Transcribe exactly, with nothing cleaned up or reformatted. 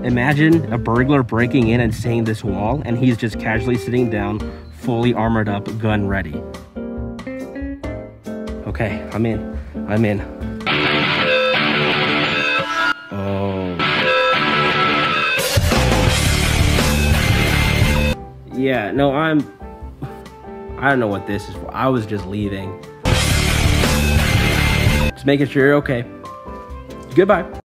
Imagine a burglar breaking in and seeing this wall, and he's just casually sitting down, fully armored up, gun ready. Okay, I'm in. I'm in. Oh. Yeah, no, I'm... I don't know what this is for. I was just leaving. Just making sure you're okay. Goodbye.